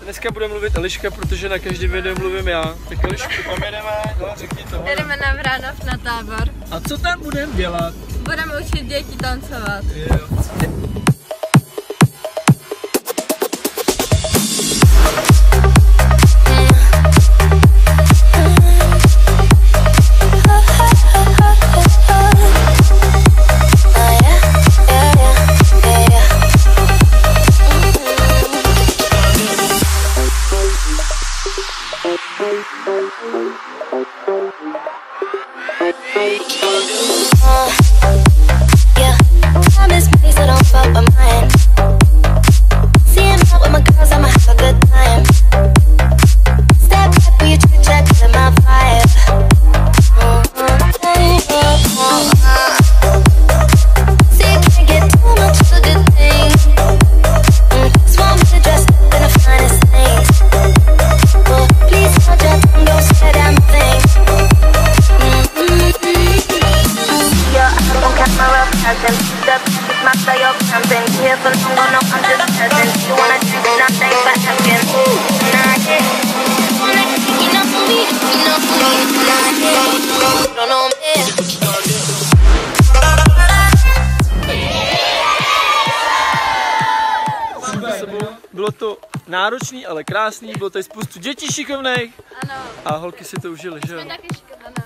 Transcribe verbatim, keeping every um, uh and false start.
Dneska bude mluvit Eliška, protože na každém videu mluvím já. Tak Elišku, kam jedeme? No, řekni to. Jedeme na Vranov na tábor. A co tam budeme dělat? Budeme učit děti tancovat. Jo. Bylo to náročný, ale krásný, bylo tady spoustu dětí šikovných. Ano. A holky si to užily, že jo? Jsme taky šikovné.